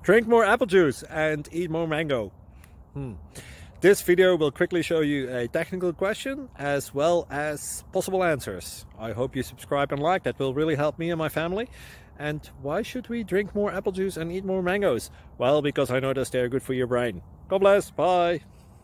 Drink more apple juice and eat more mango. This video will quickly show you a technical question as well as possible answers. I hope you subscribe and like, that will really help me and my family. And why should we drink more apple juice and eat more mangoes? Well, because I noticed they're good for your brain. God bless, bye!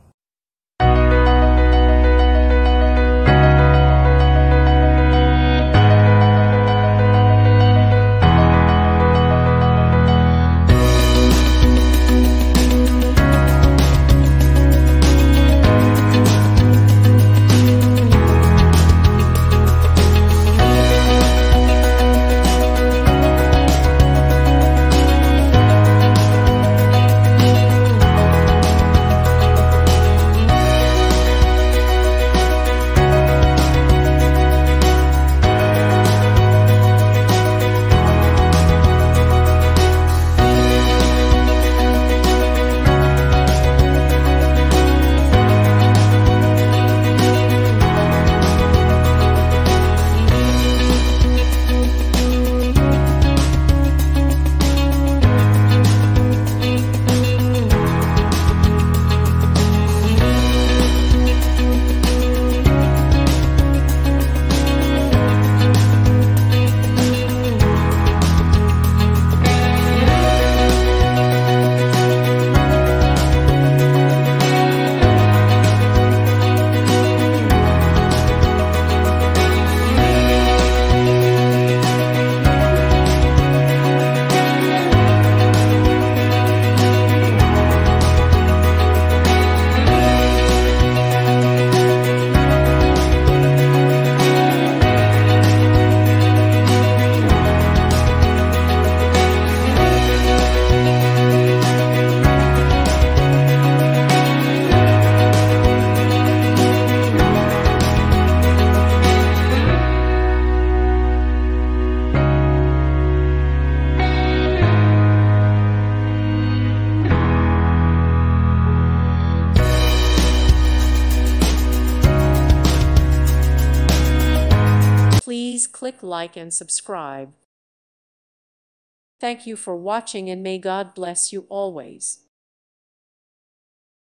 Please click like and subscribe. Thank you for watching and may God bless you always.